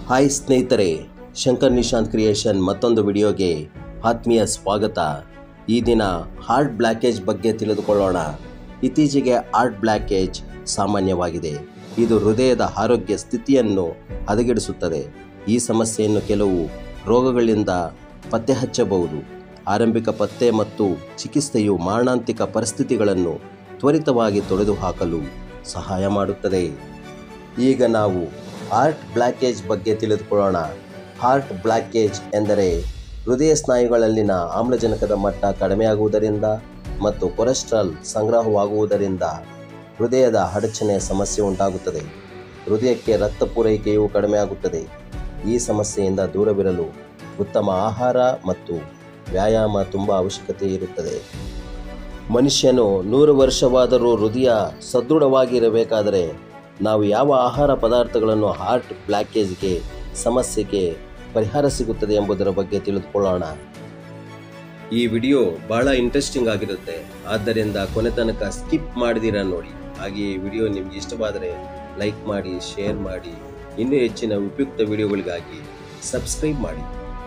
Hi ಸ್ನೇಹಿತರೆ, Shankar Nishant creation ಮತ್ತೊಂದು ವಿಡಿಯೋಗೆ ಆತ್ಮೀಯ ಸ್ವಾಗತ. ಈ ದಿನ ಹಾರ್ಟ್ ಬ್ಲಾಕೇಜ್ ಬಗ್ಗೆ ತಿಳಿದುಕೊಳ್ಳೋಣ. ಇತ್ತೀಚೆಗೆ ಹಾರ್ಟ್ ಬ್ಲಾಕೇಜ್ ಸಾಮಾನ್ಯವಾಗಿದೆ. ಇದು ಹೃದಯದ ಆರೋಗ್ಯ ಸ್ಥಿತಿಯನ್ನು ಹದಗೆಡಿಸುತ್ತದೆ. ಈ ಸಮಸ್ಯೆಯನ್ನು ಕೆಲವು ರೋಗಗಳಿಂದ ಪತ್ತೆ ಹಚ್ಚಬಹುದು. ಆರಂಭಿಕ ಪತ್ತೆ ಮತ್ತು ಚಿಕಿತ್ಸೆಯು ಮಾರಣಾಂತಿಕ ಪರಿಸ್ಥಿತಿಗಳನ್ನು ತ್ವರಿತವಾಗಿ ತೊಡೆದುಹಾಕಲು ಸಹಾಯ ಮಾಡುತ್ತದೆ. ಈಗ ನಾವು ಹಾರ್ಟ್ ಬ್ಲಾಕೇಜ್ ಬಗ್ಗೆ ತಿಳಿದುಕೊಳ್ಳೋಣ. ಹಾರ್ಟ್ ಬ್ಲಾಕೇಜ್ ಎಂದರೆ ಹೃದಯ ಸ್ನಾಯುಗಳಲ್ಲಿನ ಆಮ್ಲಜನಕದ ಮಟ್ಟ ಕಡಿಮೆಯಾಗುವುದರಿಂದ ಮತ್ತು ಕೊಲೆಸ್ಟ್ರಾಲ್ ಸಂಗ್ರಹವಾಗುವುದರಿಂದ ಹೃದಯದ ಅಡಚಣೆಯ ಸಮಸ್ಯೆ ಉಂಟಾಗುತ್ತದೆ. ಹೃದಯಕ್ಕೆ ರಕ್ತ ಪೂರೈಕೆಯೂ ಕಡಿಮೆಯಾಗುತ್ತದೆ. ಈ ಸಮಸ್ಯೆಯಿಂದ ದೂರವಿರಲು ಉತ್ತಮ ಆಹಾರ ಮತ್ತು ವ್ಯಾಯಾಮ ತುಂಬ ಅವಶ್ಯಕತೆ ಇರುತ್ತದೆ. ಮನುಷ್ಯನು 100 ವರ್ಷವಾದರೂ ಹೃದಯ ಸದೃಢವಾಗಿರಬೇಕಾದರೆ ನಾವು ಯಾವ ಆಹಾರ ಪದಾರ್ಥಗಳನ್ನು ಹಾರ್ಟ್ ಬ್ಲಾಕೇಜ್ಗೆ ಸಮಸ್ಯೆಗೆ ಪರಿಹಾರ ಸಿಗುತ್ತದೆ ಎಂಬುದರ ಬಗ್ಗೆ ತಿಳಿದುಕೊಳ್ಳೋಣ. ಈ ವಿಡಿಯೋ ಬಹಳ ಇಂಟ್ರೆಸ್ಟಿಂಗ್ ಆಗಿರುತ್ತೆ, ಆದ್ದರಿಂದ ಕೊನೆ ತನಕ ಸ್ಕಿಪ್ ಮಾಡಿದಿರ ನೋಡಿ. ಹಾಗೆ ಈ ವಿಡಿಯೋ ನಿಮಗೆ ಇಷ್ಟವಾದರೆ ಲೈಕ್ ಮಾಡಿ, ಶೇರ್ ಮಾಡಿ. ಇನ್ನೂ ಹೆಚ್ಚಿನ ಉಪಯುಕ್ತ ವಿಡಿಯೋಗಳಿಗಾಗಿ ಸಬ್ಸ್ಕ್ರೈಬ್ ಮಾಡಿ.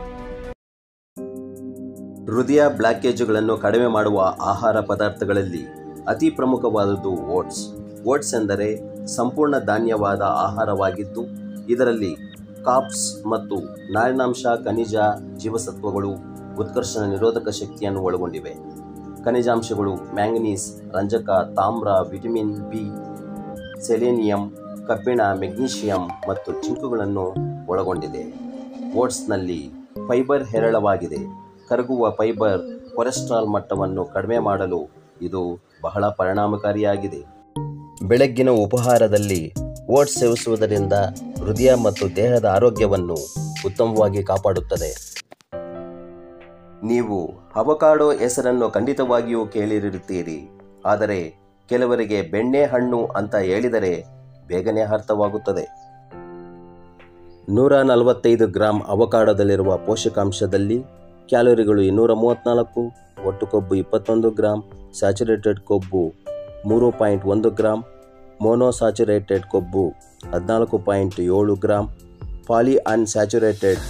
ಹೃದಯ ಬ್ಲಾಕೇಜುಗಳನ್ನು ಕಡಿಮೆ ಮಾಡುವ ಆಹಾರ ಪದಾರ್ಥಗಳಲ್ಲಿ ಅತಿ ಪ್ರಮುಖವಾದದ್ದು ಓಟ್ಸ್. ಓಟ್ಸ್ ಎಂದರೆ ಸಂಪೂರ್ಣ ಧಾನ್ಯವಾದ ಆಹಾರವಾಗಿದ್ದು, ಇದರಲ್ಲಿ ಕಾರ್ಬ್ಸ್ ಮತ್ತು ನಾರಿನಾಂಶ, ಖನಿಜ, ಜೀವಸತ್ವಗಳು, ಉತ್ಕರ್ಷಣ ನಿರೋಧಕ ಶಕ್ತಿಯನ್ನು ಒಳಗೊಂಡಿವೆ. ಖನಿಜಾಂಶಗಳು ಮ್ಯಾಂಗನೀಸ್, ರಂಜಕ, ತಾಮ್ರ, ವಿಟಮಿನ್ ಬಿ, ಸೆಲೆನಿಯಂ, ಕಬ್ಬಿಣ, ಮೆಗ್ನೀಷಿಯಂ ಮತ್ತು ಜಿಂಕುಗಳನ್ನು ಒಳಗೊಂಡಿದೆ. ಓಟ್ಸ್ನಲ್ಲಿ ಫೈಬರ್ ಹೇರಳವಾಗಿದೆ. ಕರಗುವ ಫೈಬರ್ ಕೊಲೆಸ್ಟ್ರಾಲ್ ಮಟ್ಟವನ್ನು ಕಡಿಮೆ ಮಾಡಲು ಇದು ಬಹಳ ಪರಿಣಾಮಕಾರಿಯಾಗಿದೆ. ಬೆಳಗ್ಗಿನ ಉಪಹಾರದಲ್ಲಿ ಓಟ್ಸ್ ಸೇವಿಸುವುದರಿಂದ ಹೃದಯ ಮತ್ತು ದೇಹದ ಆರೋಗ್ಯವನ್ನು ಉತ್ತಮವಾಗಿ ಕಾಪಾಡುತ್ತದೆ. ನೀವು ಅವಕಾಡೊ ಹೆಸರನ್ನು ಖಂಡಿತವಾಗಿಯೂ ಕೇಳಿರುತ್ತೀರಿ, ಆದರೆ ಕೆಲವರಿಗೆ ಬೆಣ್ಣೆಹಣ್ಣು ಅಂತ ಹೇಳಿದರೆ ಬೇಗನೆ ಅರ್ಥವಾಗುತ್ತದೆ. 145 ಗ್ರಾಂ ಅವಕಾಡೋದಲ್ಲಿರುವ ಪೋಷಕಾಂಶದಲ್ಲಿ ಕ್ಯಾಲೋರಿಗಳು 234, ಒಟ್ಟು ಕೊಬ್ಬು 21 ಗ್ರಾಂ, ಸ್ಯಾಚುರೇಟೆಡ್ ಕೊಬ್ಬು 3.1 ಗ್ರಾಂ, ಮೋನೋಸ್ಯಾಚುರೇಟೆಡ್ ಕೊಬ್ಬು 14.7 gram, polyunsaturated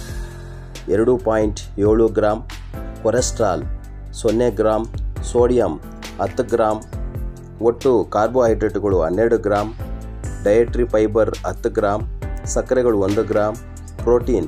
2.7 gram, cholesterol 0 gram, sodium 10 gram, ಒಟ್ಟು ಕಾರ್ಬೋಹೈಡ್ರೇಟ್ಗಳು 12 ಗ್ರಾಂ, ಡಯಟ್ರಿ ಫೈಬರ್ 10 ಗ್ರಾಂ, ಸಕ್ಕರೆಗಳು 1 ಗ್ರಾಂ, ಪ್ರೋಟೀನ್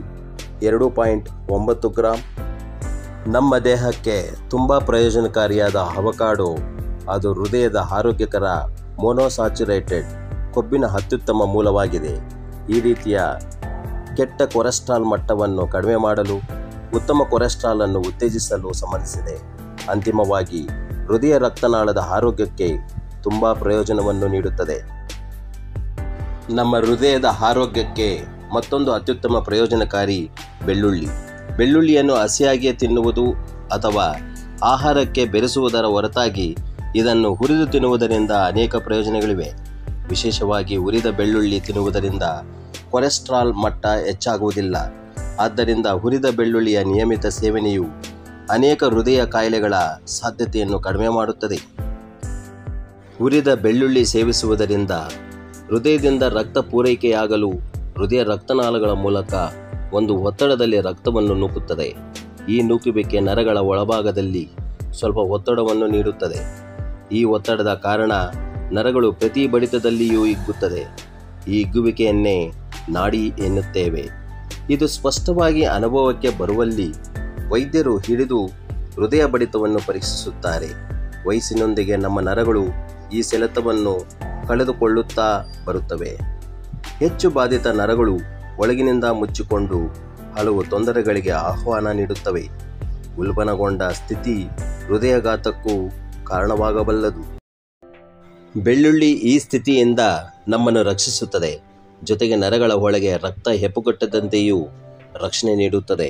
2.9 ಗ್ರಾಂ. ನಮ್ಮ ದೇಹಕ್ಕೆ ತುಂಬ ಪ್ರಯೋಜನಕಾರಿಯಾದ ಅವಕಾಡೊ ಅದು ಹೃದಯದ ಆರೋಗ್ಯಕರ ಮೋನೋಸ್ಯಾಚುರೇಟೆಡ್ ಕೊಬ್ಬಿನ ಅತ್ಯುತ್ತಮ ಮೂಲವಾಗಿದೆ. ಈ ರೀತಿಯ ಕೆಟ್ಟ ಕೊಲೆಸ್ಟ್ರಾಲ್ ಮಟ್ಟವನ್ನು ಕಡಿಮೆ ಮಾಡಲು, ಉತ್ತಮ ಕೊಲೆಸ್ಟ್ರಾಲ್ ಅನ್ನು ಉತ್ತೇಜಿಸಲು ಸಂಬಂಧಿಸಿದೆ. ಅಂತಿಮವಾಗಿ ಹೃದಯ ರಕ್ತನಾಳದ ಆರೋಗ್ಯಕ್ಕೆ ತುಂಬ ಪ್ರಯೋಜನವನ್ನು ನೀಡುತ್ತದೆ. ನಮ್ಮ ಹೃದಯದ ಆರೋಗ್ಯಕ್ಕೆ ಮತ್ತೊಂದು ಅತ್ಯುತ್ತಮ ಪ್ರಯೋಜನಕಾರಿ ಬೆಳ್ಳುಳ್ಳಿ. ಬೆಳ್ಳುಳ್ಳಿಯನ್ನು ಹಸಿಯಾಗಿಯೇ ತಿನ್ನುವುದು ಅಥವಾ ಆಹಾರಕ್ಕೆ ಬೆರೆಸುವುದರ ಹೊರತಾಗಿ ಇದನ್ನು ಹುರಿದು ತಿನ್ನುವುದರಿಂದ ಅನೇಕ ಪ್ರಯೋಜನಗಳಿವೆ. ವಿಶೇಷವಾಗಿ ಹುರಿದ ಬೆಳ್ಳುಳ್ಳಿ ತಿನ್ನುವುದರಿಂದ ಕೊಲೆಸ್ಟ್ರಾಲ್ ಮಟ್ಟ ಹೆಚ್ಚಾಗುವುದಿಲ್ಲ. ಆದ್ದರಿಂದ ಹುರಿದ ಬೆಳ್ಳುಳ್ಳಿಯ ನಿಯಮಿತ ಸೇವನೆಯು ಅನೇಕ ಹೃದಯ ಕಾಯಿಲೆಗಳ ಸಾಧ್ಯತೆಯನ್ನು ಕಡಿಮೆ ಮಾಡುತ್ತದೆ. ಹುರಿದ ಬೆಳ್ಳುಳ್ಳಿ ಸೇವಿಸುವುದರಿಂದ ಹೃದಯದಿಂದ ರಕ್ತ ಪೂರೈಕೆಯಾಗಲು ಹೃದಯ ರಕ್ತನಾಳಗಳ ಮೂಲಕ ಒಂದು ಒತ್ತಡದಲ್ಲಿ ರಕ್ತವನ್ನು ನೂಕುತ್ತದೆ. ಈ ನೂಕುವಿಕೆ ನರಗಳ ಒಳಭಾಗದಲ್ಲಿ ಸ್ವಲ್ಪ ಒತ್ತಡವನ್ನು ನೀಡುತ್ತದೆ. ಈ ಒತ್ತಡದ ಕಾರಣ ನರಗಳು ಪ್ರತಿ ಬಡಿತದಲ್ಲಿಯೂ ಹಿಗ್ಗುತ್ತದೆ. ಈ ಹಿಗ್ಗುವಿಕೆಯನ್ನೇ ನಾಡಿ ಎನ್ನುತ್ತೇವೆ. ಇದು ಸ್ಪಷ್ಟವಾಗಿ ಅನುಭವಕ್ಕೆ ಬರುವಲ್ಲಿ ವೈದ್ಯರು ಹಿಡಿದು ಹೃದಯ ಬಡಿತವನ್ನು ಪರೀಕ್ಷಿಸುತ್ತಾರೆ. ವಯಸ್ಸಿನೊಂದಿಗೆ ನಮ್ಮ ನರಗಳು ಈ ಸೆಳೆತವನ್ನು ಕಳೆದುಕೊಳ್ಳುತ್ತಾ ಬರುತ್ತವೆ. ಹೆಚ್ಚು ಬಾಧಿತ ನರಗಳು ಒಳಗಿನಿಂದ ಮುಚ್ಚಿಕೊಂಡು ಹಲವು ತೊಂದರೆಗಳಿಗೆ ಆಹ್ವಾನ ನೀಡುತ್ತವೆ. ಉಲ್ಬಣಗೊಂಡ ಸ್ಥಿತಿ ಹೃದಯಾಘಾತಕ್ಕೂ ಕಾರಣವಾಗಬಲ್ಲದು. ಬೆಳ್ಳುಳ್ಳಿ ಈ ಸ್ಥಿತಿಯಿಂದ ನಮ್ಮನ್ನು ರಕ್ಷಿಸುತ್ತದೆ. ಜೊತೆಗೆ ನರಗಳ ಒಳಗೆ ರಕ್ತ ಹೆಪ್ಪುಗಟ್ಟದಂತೆಯೂ ರಕ್ಷಣೆ ನೀಡುತ್ತದೆ.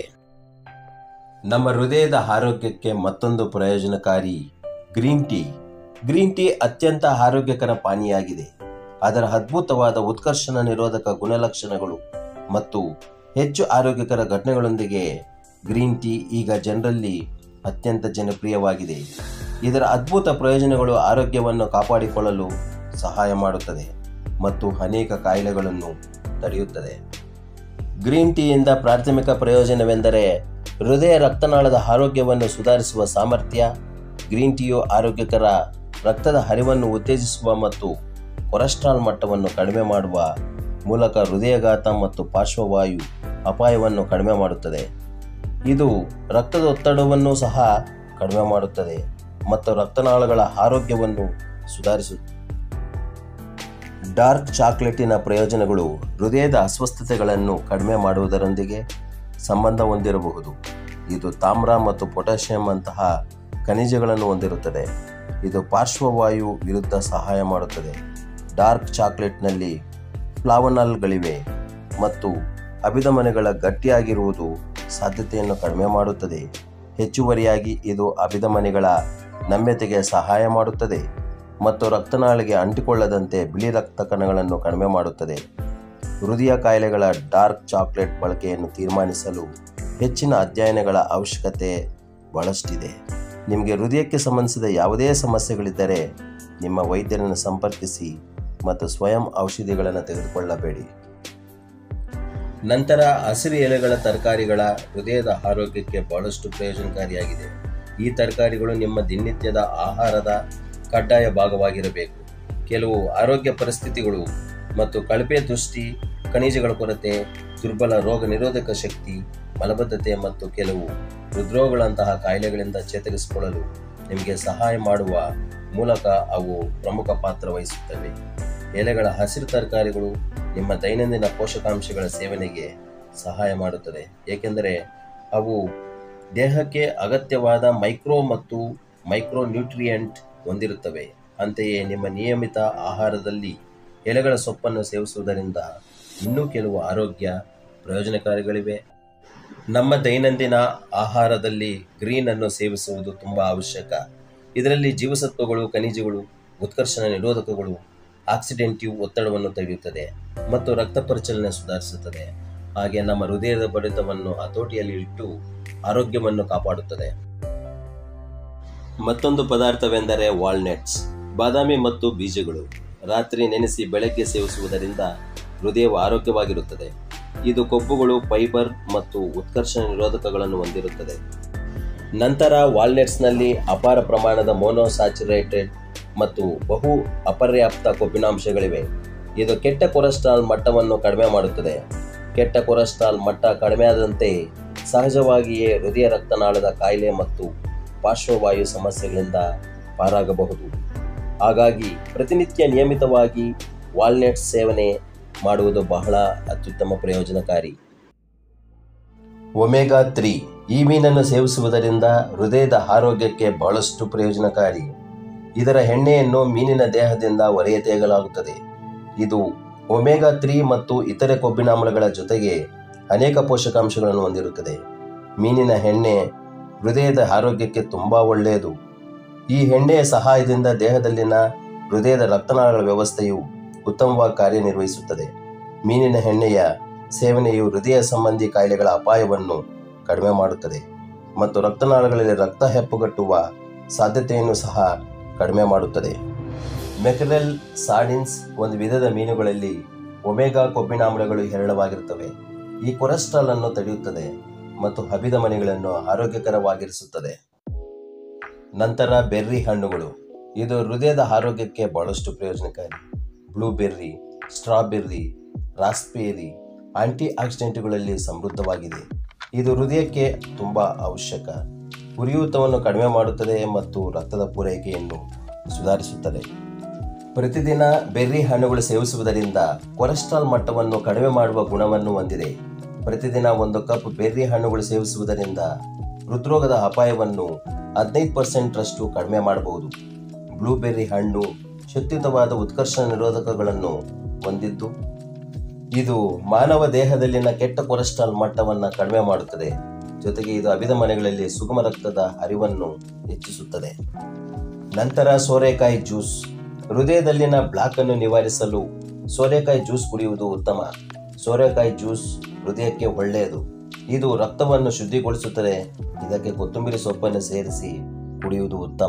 ನಮ್ಮ ಹೃದಯದ ಆರೋಗ್ಯಕ್ಕೆ ಮತ್ತೊಂದು ಪ್ರಯೋಜನಕಾರಿ ಗ್ರೀನ್ ಟೀ. ಗ್ರೀನ್ ಟೀ ಅತ್ಯಂತ ಆರೋಗ್ಯಕರ ಪಾನೀಯಾಗಿದೆ. ಅದರ ಅದ್ಭುತವಾದ ಉತ್ಕರ್ಷಣ ನಿರೋಧಕ ಗುಣಲಕ್ಷಣಗಳು ಮತ್ತು ಹೆಚ್ಚು ಆರೋಗ್ಯಕರ ಘಟನೆಗಳೊಂದಿಗೆ ಗ್ರೀನ್ ಟೀ ಈಗ ಜನರಲ್ಲಿ ಅತ್ಯಂತ ಜನಪ್ರಿಯವಾಗಿದೆ. ಇದರ ಅದ್ಭುತ ಪ್ರಯೋಜನಗಳು ಆರೋಗ್ಯವನ್ನು ಕಾಪಾಡಿಕೊಳ್ಳಲು ಸಹಾಯ ಮಾಡುತ್ತದೆ ಮತ್ತು ಅನೇಕ ಕಾಯಿಲೆಗಳನ್ನು ತಡೆಯುತ್ತದೆ. ಗ್ರೀನ್ ಟೀಯಿಂದ ಪ್ರಾಥಮಿಕ ಪ್ರಯೋಜನವೆಂದರೆ ಹೃದಯ ರಕ್ತನಾಳದ ಆರೋಗ್ಯವನ್ನು ಸುಧಾರಿಸುವ ಸಾಮರ್ಥ್ಯ. ಗ್ರೀನ್ ಟೀಯು ಆರೋಗ್ಯಕರ ರಕ್ತದ ಹರಿವನ್ನು ಉತ್ತೇಜಿಸುವ ಮತ್ತು ಕೊಲೆಸ್ಟ್ರಾಲ್ ಮಟ್ಟವನ್ನು ಕಡಿಮೆ ಮಾಡುವ ಮೂಲಕ ಹೃದಯಾಘಾತ ಮತ್ತು ಪಾರ್ಶ್ವವಾಯು ಅಪಾಯವನ್ನು ಕಡಿಮೆ ಮಾಡುತ್ತದೆ. ಇದು ರಕ್ತದ ಒತ್ತಡವನ್ನು ಸಹ ಕಡಿಮೆ ಮಾಡುತ್ತದೆ ಮತ್ತು ರಕ್ತನಾಳಗಳ ಆರೋಗ್ಯವನ್ನು ಸುಧಾರಿಸುತ್ತದೆ. ಡಾರ್ಕ್ ಚಾಕ್ಲೇಟಿನ ಪ್ರಯೋಜನಗಳು ಹೃದಯದ ಅಸ್ವಸ್ಥತೆಗಳನ್ನು ಕಡಿಮೆ ಮಾಡುವುದರೊಂದಿಗೆ ಸಂಬಂಧ ಹೊಂದಿರಬಹುದು. ಇದು ತಾಮ್ರ ಮತ್ತು ಪೊಟ್ಯಾಷಿಯಂ ಅಂತಹ ಖನಿಜಗಳನ್ನು ಹೊಂದಿರುತ್ತದೆ. ಇದು ಪಾರ್ಶ್ವವಾಯು ವಿರುದ್ಧ ಸಹಾಯ ಮಾಡುತ್ತದೆ. ಡಾರ್ಕ್ ಚಾಕ್ಲೇಟ್ನಲ್ಲಿ ಫ್ಲಾವನಾಲ್ಗಳಿವೆ ಮತ್ತು ಅಭಿಧಮನಿಗಳ ಗಟ್ಟಿಯಾಗಿರುವುದು ಸಾಧ್ಯತೆಯನ್ನು ಕಡಿಮೆ ಮಾಡುತ್ತದೆ. ಹೆಚ್ಚುವರಿಯಾಗಿ ಇದು ಅಭಿಧಮನಿಗಳ ನಮ್ಯತೆಗೆ ಸಹಾಯ ಮಾಡುತ್ತದೆ ಮತ್ತು ರಕ್ತನಾಳಿಗೆ ಅಂಟಿಕೊಳ್ಳದಂತೆ ಬಿಳಿ ರಕ್ತ ಕಣಗಳನ್ನು ಕಡಿಮೆ ಮಾಡುತ್ತದೆ. ಹೃದಯ ಕಾಯಿಲೆಗಳ ಡಾರ್ಕ್ ಚಾಕ್ಲೇಟ್ ಬಳಕೆಯನ್ನು ತೀರ್ಮಾನಿಸಲು ಹೆಚ್ಚಿನ ಅಧ್ಯಯನಗಳ ಅವಶ್ಯಕತೆ ಬಹಳಷ್ಟಿದೆ. ನಿಮಗೆ ಹೃದಯಕ್ಕೆ ಸಂಬಂಧಿಸಿದ ಯಾವುದೇ ಸಮಸ್ಯೆಗಳಿದ್ದರೆ ನಿಮ್ಮ ವೈದ್ಯರನ್ನು ಸಂಪರ್ಕಿಸಿ ಮತ್ತು ಸ್ವಯಂ ಔಷಧಿಗಳನ್ನು ತೆಗೆದುಕೊಳ್ಳಬೇಡಿ. ನಂತರ ಹಸಿರು ಎಲೆಗಳ ತರಕಾರಿಗಳ ಹೃದಯದ ಆರೋಗ್ಯಕ್ಕೆ ಬಹಳಷ್ಟು ಪ್ರಯೋಜನಕಾರಿಯಾಗಿದೆ. ಈ ತರಕಾರಿಗಳು ನಿಮ್ಮ ದಿನನಿತ್ಯದ ಆಹಾರದ ಕಡ್ಡಾಯ ಭಾಗವಾಗಿರಬೇಕು. ಕೆಲವು ಆರೋಗ್ಯ ಪರಿಸ್ಥಿತಿಗಳು ಮತ್ತು ಕಳಪೆ ದೃಷ್ಟಿ, ಖನಿಜಗಳ ಕೊರತೆ, ದುರ್ಬಲ ರೋಗ ನಿರೋಧಕ ಶಕ್ತಿ, ಮಲಬದ್ಧತೆ ಮತ್ತು ಕೆಲವು ಹೃದ್ರೋಗಗಳಂತಹ ಕಾಯಿಲೆಗಳಿಂದ ಚೇತರಿಸಿಕೊಳ್ಳಲು ನಿಮಗೆ ಸಹಾಯ ಮಾಡುವ ಮೂಲಕ ಅವು ಪ್ರಮುಖ ಪಾತ್ರ ವಹಿಸುತ್ತವೆ. ಎಲೆಗಳ ಹಸಿರು ತರಕಾರಿಗಳು ನಿಮ್ಮ ದೈನಂದಿನ ಪೋಷಕಾಂಶಗಳ ಸೇವನೆಗೆ ಸಹಾಯ ಮಾಡುತ್ತದೆ, ಏಕೆಂದರೆ ಅವು ದೇಹಕ್ಕೆ ಅಗತ್ಯವಾದ ಮೈಕ್ರೋ ಮತ್ತು ಮೈಕ್ರೋ ನ್ಯೂಟ್ರಿಯೆಂಟ್ ಹೊಂದಿರುತ್ತವೆ. ಅಂತೆಯೇ ನಿಮ್ಮ ನಿಯಮಿತ ಆಹಾರದಲ್ಲಿ ಎಲೆಗಳ ಸೊಪ್ಪನ್ನು ಸೇವಿಸುವುದರಿಂದ ಇನ್ನೂ ಕೆಲವು ಆರೋಗ್ಯ ಪ್ರಯೋಜನಕಾರಿಗಳಿವೆ. ನಮ್ಮ ದೈನಂದಿನ ಆಹಾರದಲ್ಲಿ ಗ್ರೀನ್ ಅನ್ನು ಸೇವಿಸುವುದು ತುಂಬ ಅವಶ್ಯಕ. ಇದರಲ್ಲಿ ಜೀವಸತ್ವಗಳು, ಖನಿಜಗಳು, ಉತ್ಕರ್ಷಣ ನಿರೋಧಕಗಳು, ಆಕ್ಸಿಡೆಂಟಿವ್ ಒತ್ತಡವನ್ನು ತಡೆಯುತ್ತದೆ ಮತ್ತು ರಕ್ತ ಪರಿಚಲನೆ ಸುಧಾರಿಸುತ್ತದೆ. ಹಾಗೆ ನಮ್ಮ ಹೃದಯದ ಬಡಿತವನ್ನು ಹತೋಟಿಯಲ್ಲಿ ಇಟ್ಟು ಆರೋಗ್ಯವನ್ನು ಕಾಪಾಡುತ್ತದೆ. ಮತ್ತೊಂದು ಪದಾರ್ಥವೆಂದರೆ ವಾಲ್ನಟ್ಸ್, ಬಾದಾಮಿ ಮತ್ತು ಬೀಜಗಳು. ರಾತ್ರಿ ನೆನೆಸಿ ಬೆಳಗ್ಗೆ ಸೇವಿಸುವುದರಿಂದ ಹೃದಯವು ಆರೋಗ್ಯವಾಗಿರುತ್ತದೆ. ಇದು ಕೊಬ್ಬುಗಳು, ಫೈಬರ್ ಮತ್ತು ಉತ್ಕರ್ಷಣ ನಿರೋಧಕಗಳನ್ನು ಹೊಂದಿರುತ್ತದೆ. ನಂತರ ವಾಲ್ನಟ್ಸ್ನಲ್ಲಿ ಅಪಾರ ಪ್ರಮಾಣದ ಮೊನೋಸ್ಯಾಚುರೇಟೆಡ್ ಮತ್ತು ಬಹು ಅಪರ್ಯಾಪ್ತ ಕೊಬ್ಬಿನಾಂಶಗಳಿವೆ. ಇದು ಕೆಟ್ಟ ಕೊಲೆಸ್ಟ್ರಾಲ್ ಮಟ್ಟವನ್ನು ಕಡಿಮೆ ಮಾಡುತ್ತದೆ. ಕೆಟ್ಟ ಕೊಲೆಸ್ಟ್ರಾಲ್ ಮಟ್ಟ ಕಡಿಮೆಯಾದಂತೆ ಸಹಜವಾಗಿಯೇ ಹೃದಯ ರಕ್ತನಾಳದ ಕಾಯಿಲೆ ಮತ್ತು ಪಾರ್ಶ್ವವಾಯು ಸಮಸ್ಯೆಗಳಿಂದ ಪಾರಾಗಬಹುದು. ಹಾಗಾಗಿ ಪ್ರತಿನಿತ್ಯ ನಿಯಮಿತವಾಗಿ ವಾಲ್ನಟ್ಸ್ ಸೇವನೆ ಮಾಡುವುದು ಬಹಳ ಅತ್ಯುತ್ತಮ ಪ್ರಯೋಜನಕಾರಿ. ಒಮೆಗಾ 3 ಈ ಮೀನನ್ನು ಸೇವಿಸುವುದರಿಂದ ಹೃದಯದ ಆರೋಗ್ಯಕ್ಕೆ ಬಹಳಷ್ಟು ಪ್ರಯೋಜನಕಾರಿ. ಇದರ ಎಣ್ಣೆಯನ್ನು ಮೀನಿನ ದೇಹದಿಂದ ಹೊರತೆಗೆಯಲಾಗುತ್ತದೆ. ಇದು ಒಮೆಗಾ 3 ಮತ್ತು ಇತರೆ ಕೊಬ್ಬಿನಾಮ್ಲಗಳ ಜೊತೆಗೆ ಅನೇಕ ಪೋಷಕಾಂಶಗಳನ್ನು ಹೊಂದಿರುತ್ತದೆ. ಮೀನಿನ ಎಣ್ಣೆ ಹೃದಯದ ಆರೋಗ್ಯಕ್ಕೆ ತುಂಬ ಒಳ್ಳೆಯದು. ಈ ಎಣ್ಣೆಯ ಸಹಾಯದಿಂದ ದೇಹದಲ್ಲಿನ ಹೃದಯದ ರಕ್ತನಾಳಗಳ ವ್ಯವಸ್ಥೆಯು ಉತ್ತಮವಾಗಿ ಕಾರ್ಯನಿರ್ವಹಿಸುತ್ತದೆ. ಮೀನಿನ ಎಣ್ಣೆಯ ಸೇವನೆಯು ಹೃದಯ ಸಂಬಂಧಿ ಕಾಯಿಲೆಗಳ ಅಪಾಯವನ್ನು ಕಡಿಮೆ ಮಾಡುತ್ತದೆ ಮತ್ತು ರಕ್ತನಾಳಗಳಲ್ಲಿ ರಕ್ತ ಹೆಪ್ಪುಗಟ್ಟುವ ಸಾಧ್ಯತೆಯನ್ನು ಸಹ ಕಡಿಮೆ ಮಾಡುತ್ತದೆ. ಮೆಕ್ರೆಲ್, ಸಾರ್ಡಿನ್ಸ್ ಒಂದು ವಿಧದ ಮೀನುಗಳಲ್ಲಿ ಒಮೆಗಾ ಕೊಬ್ಬಿನಾಮ್ಲಗಳು ಹೇರಳವಾಗಿರುತ್ತವೆ. ಈ ಕೊಲೆಸ್ಟ್ರಾಲ್ ಅನ್ನು ತಡೆಯುತ್ತದೆ ಮತ್ತು ಅಭಿಧಮನಿಗಳನ್ನು ಆರೋಗ್ಯಕರವಾಗಿರಿಸುತ್ತದೆ. ನಂತರ ಬೆರ್ರಿ ಹಣ್ಣುಗಳು, ಇದು ಹೃದಯದ ಆರೋಗ್ಯಕ್ಕೆ ಬಹಳಷ್ಟು ಪ್ರಯೋಜನಕಾರಿ. ಬ್ಲೂಬೆರ್ರಿ, ಸ್ಟ್ರಾಬೆರ್ರಿ, ರಾಸ್ಪೆರಿ ಆಂಟಿ ಆಕ್ಸಿಡೆಂಟ್ಗಳಲ್ಲಿ ಸಮೃದ್ಧವಾಗಿದೆ. ಇದು ಹೃದಯಕ್ಕೆ ತುಂಬ ಅವಶ್ಯಕ. ಉರಿಯೂತವನ್ನು ಕಡಿಮೆ ಮಾಡುತ್ತದೆ ಮತ್ತು ರಕ್ತದ ಪೂರೈಕೆಯನ್ನು ಸುಧಾರಿಸುತ್ತದೆ. ಪ್ರತಿದಿನ ಬೆರ್ರಿ ಹಣ್ಣುಗಳು ಸೇವಿಸುವುದರಿಂದ ಕೊಲೆಸ್ಟ್ರಾಲ್ ಮಟ್ಟವನ್ನು ಕಡಿಮೆ ಮಾಡುವ ಗುಣವನ್ನು ಹೊಂದಿದೆ. ಪ್ರತಿದಿನ 1 ಕಪ್ ಬೆರ್ರಿ ಹಣ್ಣುಗಳು ಸೇವಿಸುವುದರಿಂದ ಹೃದ್ರೋಗದ ಅಪಾಯವನ್ನು 15% ಕಡಿಮೆ ಮಾಡಬಹುದು. ಬ್ಲೂಬೆರ್ರಿ ಹಣ್ಣು ಶಕ್ತಿಯುತವಾದ ಉತ್ಕರ್ಷಣ ನಿರೋಧಕಗಳನ್ನು ಹೊಂದಿದ್ದು, ಇದು ಮಾನವ ದೇಹದಲ್ಲಿನ ಕೆಟ್ಟ ಕೊಲೆಸ್ಟ್ರಾಲ್ ಮಟ್ಟವನ್ನು ಕಡಿಮೆ ಮಾಡುತ್ತದೆ. ಜೊತೆಗೆ ಇದು ಅಭಿಧಮನಿಗಳಲ್ಲಿ ಸುಗಮ ರಕ್ತದ ಹರಿವನ್ನು ಹೆಚ್ಚಿಸುತ್ತದೆ. ನಂತರ ಸೋರೆಕಾಯಿ ಜ್ಯೂಸ್, ಹೃದಯದಲ್ಲಿನ ಬ್ಲಾಕ್ ಅನ್ನು ನಿವಾರಿಸಲು ಸೋರೆಕಾಯಿ ಜ್ಯೂಸ್ ಕುಡಿಯುವುದು ಉತ್ತಮ. ಸೋರೆಕಾಯಿ ಜ್ಯೂಸ್ ಹೃದಯಕ್ಕೆ ಒಳ್ಳೆಯದು. ಇದು ರಕ್ತವನ್ನು ಶುದ್ಧಿಗೊಳಿಸುತ್ತದೆ. ಇದಕ್ಕೆ ಕೊತ್ತಂಬರಿ ಸೊಪ್ಪನ್ನು ಸೇರಿಸಿ ಕುಡಿಯುವುದು ಉತ್ತಮ.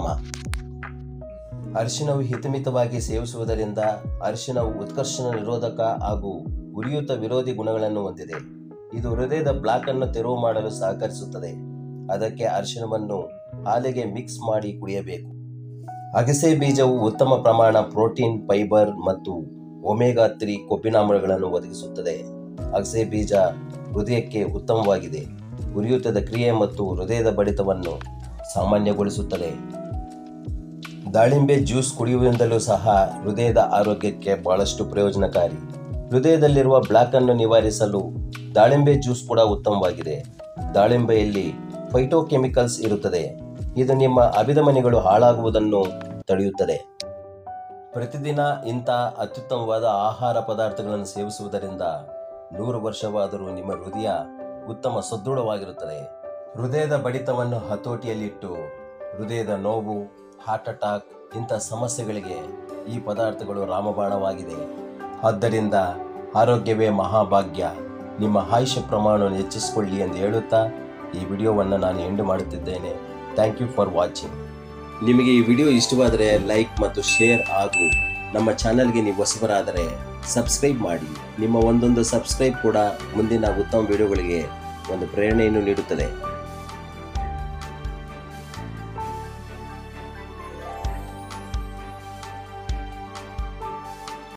ಅರಿಶಿಣವು ಹಿತಮಿತವಾಗಿ ಸೇವಿಸುವುದರಿಂದ ಅರಿಶಿಣವು ಉತ್ಕರ್ಷಣ ನಿರೋಧಕ ಹಾಗೂ ಉರಿಯೂತ ವಿರೋಧಿ ಗುಣಗಳನ್ನು ಹೊಂದಿದೆ. ಇದು ಹೃದಯದ ಬ್ಲಾಕ್ ಅನ್ನು ತೆರವು ಮಾಡಲು ಸಹಕರಿಸುತ್ತದೆ. ಅದಕ್ಕೆ ಅರಿಶಿಣವನ್ನು ಹಾಲಿಗೆ ಮಿಕ್ಸ್ ಮಾಡಿ ಕುಡಿಯಬೇಕು. ಅಗಸೆ ಬೀಜವು ಉತ್ತಮ ಪ್ರಮಾಣ ಪ್ರೋಟೀನ್, ಫೈಬರ್ ಮತ್ತು ಒಮೆಗಾ 3 ಕೊಬ್ಬಿನಾಮ್ಲಗಳನ್ನು ಒದಗಿಸುತ್ತದೆ. ಅಗಸೆ ಬೀಜ ಹೃದಯಕ್ಕೆ ಉತ್ತಮವಾಗಿದೆ. ಉರಿಯೂತದ ಕ್ರಿಯೆ ಮತ್ತು ಹೃದಯದ ಬಡಿತವನ್ನು ಸಾಮಾನ್ಯಗೊಳಿಸುತ್ತದೆ. ದಾಳಿಂಬೆ ಜ್ಯೂಸ್ ಕುಡಿಯುವುದರಿಂದಲೂ ಸಹ ಹೃದಯದ ಆರೋಗ್ಯಕ್ಕೆ ಬಹಳಷ್ಟು ಪ್ರಯೋಜನಕಾರಿ. ಹೃದಯದಲ್ಲಿರುವ ಬ್ಲಾಕ್ ಅನ್ನು ನಿವಾರಿಸಲು ದಾಳಿಂಬೆ ಜ್ಯೂಸ್ ಕೂಡ ಉತ್ತಮವಾಗಿದೆ. ದಾಳಿಂಬೆಯಲ್ಲಿ ಫೈಟೋಕೆಮಿಕಲ್ಸ್ ಇರುತ್ತದೆ. ಇದು ನಿಮ್ಮ ಅಭಿಧಮನಿಗಳು ಹಾಳಾಗುವುದನ್ನು ತಡೆಯುತ್ತದೆ. ಪ್ರತಿದಿನ ಇಂಥ ಅತ್ಯುತ್ತಮವಾದ ಆಹಾರ ಪದಾರ್ಥಗಳನ್ನು ಸೇವಿಸುವುದರಿಂದ 100 ವರ್ಷವಾದರೂ ನಿಮ್ಮ ಹೃದಯ ಉತ್ತಮ ಸದೃಢವಾಗಿರುತ್ತದೆ. ಹೃದಯದ ಬಡಿತವನ್ನು ಹತೋಟಿಯಲ್ಲಿಟ್ಟು ಹೃದಯದ ನೋವು, ಹಾರ್ಟ್ ಅಟ್ಯಾಕ್ ಇಂಥ ಸಮಸ್ಯೆಗಳಿಗೆ ಈ ಪದಾರ್ಥಗಳು ರಾಮಬಾಣವಾಗಿದೆ. ಆದ್ದರಿಂದ ಆರೋಗ್ಯವೇ ಮಹಾಭಾಗ್ಯ. ನಿಮ್ಮ ಆಯುಷ್ಯ ಪ್ರಮಾಣವನ್ನು ಹೆಚ್ಚಿಸಿಕೊಳ್ಳಿ ಎಂದು ಹೇಳುತ್ತಾ ಈ ವಿಡಿಯೋವನ್ನು ನಾನು ಎಂಡ್ ಮಾಡುತ್ತಿದ್ದೇನೆ. Thank you for watching. ನಿಮಗೆ ಈ ವಿಡಿಯೋ ಇಷ್ಟವಾದರೆ ಲೈಕ್ ಮತ್ತು ಶೇರ್ ಹಾಗೂ ನಮ್ಮ ಚಾನಲ್ಗೆ ನೀವು ಹೊಸಬರಾದರೆ ಸಬ್ಸ್ಕ್ರೈಬ್ ಮಾಡಿ. ನಿಮ್ಮ ಒಂದೊಂದು ಸಬ್ಸ್ಕ್ರೈಬ್ ಕೂಡ ಮುಂದಿನ ಉತ್ತಮ ವಿಡಿಯೋಗಳಿಗೆ ಒಂದು ಪ್ರೇರಣೆಯನ್ನು ನೀಡುತ್ತದೆ.